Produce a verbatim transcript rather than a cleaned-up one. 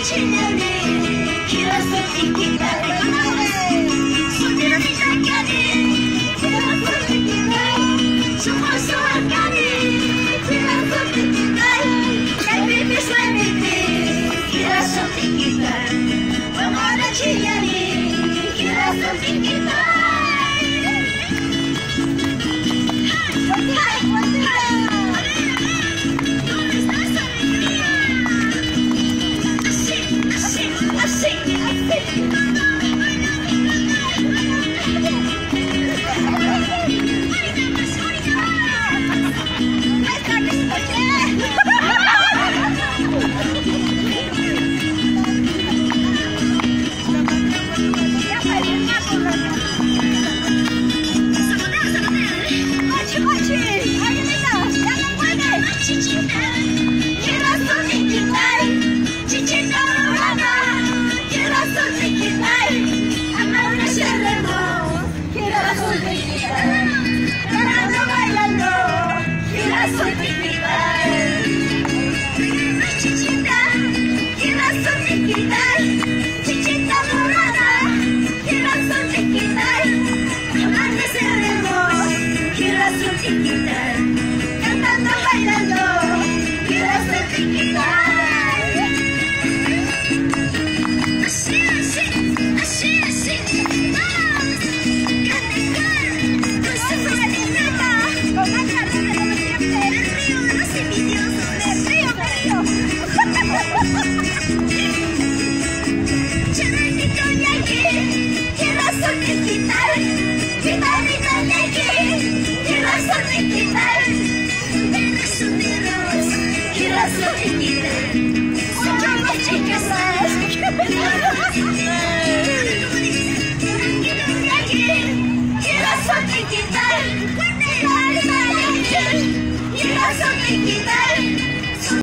Cantando, bailando, quiero ser chiquita. Así, así, así, así, vamos. Cantar, con su fuerza, con más calor como siempre. El río de los envidiosos, el río, el río. Charanito de aquí, quiero ser chiquita. Chiquita de aquí, quiero ser chiquita. Quiero ser chiquita, soy yo la chiquita.